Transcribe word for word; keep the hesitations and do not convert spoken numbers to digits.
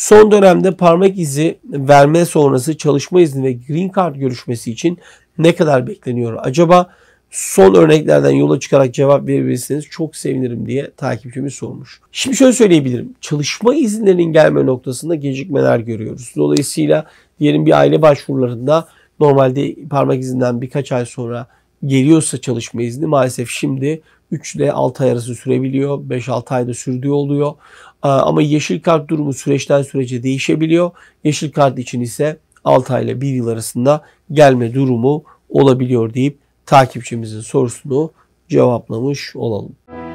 Son dönemde parmak izi verme sonrası çalışma izni ve Green Card görüşmesi için ne kadar bekleniyor acaba? Son örneklerden yola çıkarak cevap verebilirseniz çok sevinirim diye takipçimiz sormuş. Şimdi şöyle söyleyebilirim. Çalışma izinlerinin gelme noktasında gecikmeler görüyoruz. Dolayısıyla diyelim bir aile başvurularında normalde parmak izinden birkaç ay sonra geliyorsa çalışma izni, maalesef şimdi üç ile altı ay arası sürebiliyor. beş altı ayda sürdüğü oluyor. Ama yeşil kart durumu süreçten sürece değişebiliyor. Yeşil kart için ise altı ay ile bir yıl arasında gelme durumu olabiliyor deyip takipçimizin sorusunu cevaplamış olalım.